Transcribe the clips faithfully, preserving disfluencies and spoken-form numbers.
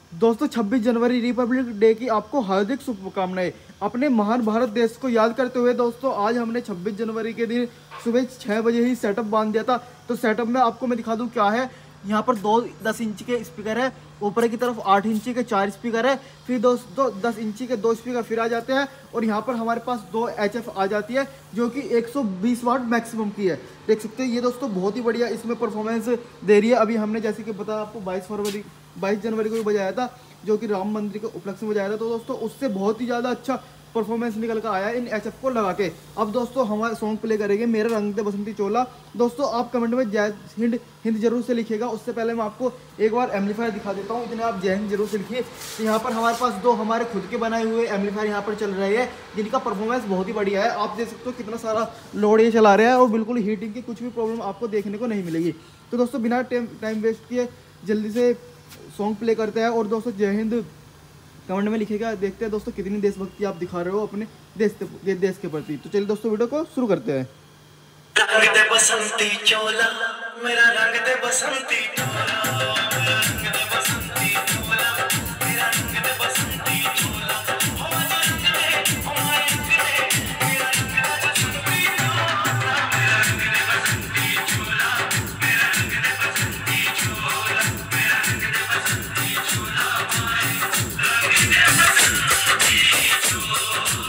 दोस्तों छब्बीस जनवरी Republic day की आपको हार्दिक शुभकामनाएं। अपने महान भारत देश को याद करते हुए दोस्तों आज हमने छब्बीस जनवरी के दिन सुबह छः बजे ही सेटअप बांध दिया था। तो सेटअप में आपको मैं दिखा दूं क्या है। यहाँ पर दो दस इंच के स्पीकर है, ऊपर की तरफ आठ इंची के चार स्पीकर है, फिर दोस्तों दस इंची के दो स्पीकर फिर आ जाते हैं और यहाँ पर हमारे पास दो एच एफ आ जाती है जो कि एक सौ बीस वाट मैक्सिमम की है। देख सकते हैं ये दोस्तों बहुत ही बढ़िया इसमें परफॉर्मेंस दे रही है। अभी हमने जैसे कि बताया आपको बाईस फरवरी बाईस जनवरी को भी बजाया था जो कि राम मंदिर के उपलक्ष्य में बजाया था। तो दोस्तों उससे बहुत ही ज़्यादा अच्छा परफॉर्मेंस निकल कर आया इन एच एफ को लगा के। अब दोस्तों हमारे सॉन्ग प्ले करेंगे मेरा रंग दे बसंती चोला। दोस्तों आप कमेंट में जय हिंद हिंद जरूर से लिखिएगा। उससे पहले मैं आपको एक बार एम्पलीफायर दिखा देता हूँ, इतने आप जय हिंद जरूर से लिखिए। तो यहाँ पर हमारे पास दो हमारे खुद के बनाए हुए एम्पलीफायर यहाँ पर चल रहे हैं जिनका परफॉर्मेंस बहुत ही बढ़िया है। आप देख सकते हो कितना सारा लोड ये चला रहे हैं और बिल्कुल हीटिंग की कुछ भी प्रॉब्लम आपको देखने को नहीं मिलेगी। तो दोस्तों बिना टाइम वेस्ट किए जल्दी से सॉन्ग प्ले करते हैं और दोस्तों जय हिंद कमेंट में लिखिएगा। देखते हैं दोस्तों कितनी देशभक्ति आप दिखा रहे हो अपने देश के देश के प्रति। तो चलिए दोस्तों वीडियो को शुरू करते हैं। रंग दे बसंती चोला मेरा रंग दे बसंती चोला मेरा रंग दे बसंती चोला मेरा रंग दे बसंती चोला हमारा रंग दे हमारा रंग दे मेरा रंग दे बसंती चोला मेरा रंग दे बसंती चोला मेरा रंग दे बसंती चोला मेरा रंग दे बसंती चोला हमारे रंग दे बसंती चोला।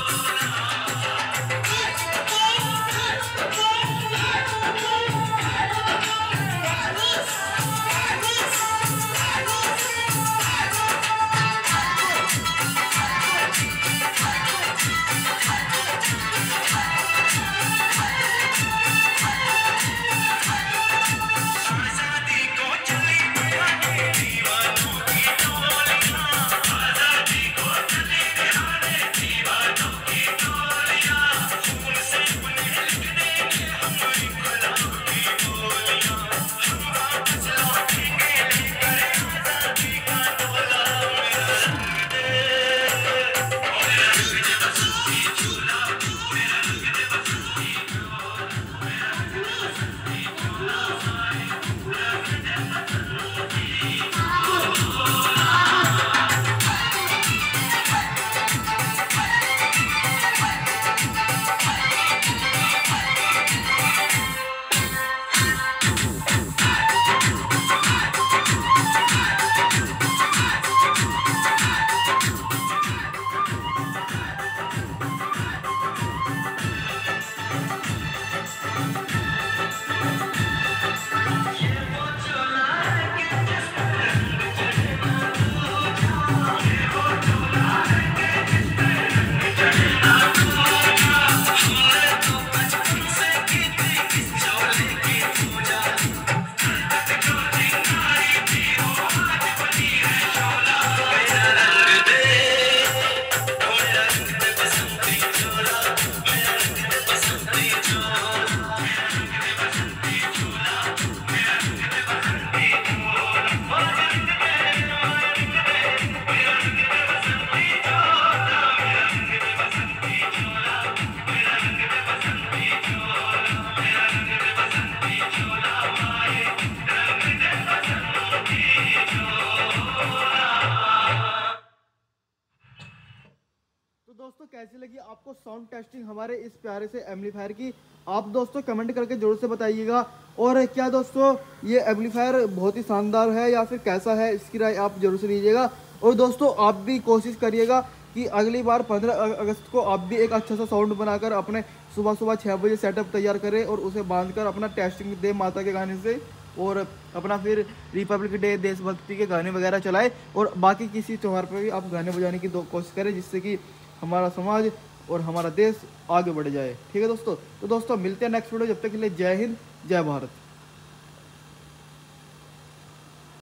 दोस्तों कैसी लगी आपको साउंड टेस्टिंग हमारे इस प्यारे से एम्पलीफायर की, आप दोस्तों कमेंट करके जरूर से बताइएगा। और क्या दोस्तों ये एम्पलीफायर बहुत ही शानदार है या फिर कैसा है, इसकी राय आप जरूर से दीजिएगा। और दोस्तों आप भी कोशिश करिएगा कि अगली बार पंद्रह अगस्त को आप भी एक अच्छा सा साउंड बनाकर अपने सुबह सुबह छः बजे सेटअप तैयार करें और उसे बांध कर अपना टेस्टिंग दे माता के गाने से और अपना फिर रिपब्लिक डे देशभक्ति के गाने वगैरह चलाए और बाकी किसी त्यौहार पर भी आप गाने बजाने की कोशिश करें जिससे कि हमारा समाज और हमारा देश आगे बढ़ जाए। ठीक है दोस्तों, तो दोस्तों मिलते हैं नेक्स्ट वीडियो। जब तक के लिए जय हिंद जय भारत।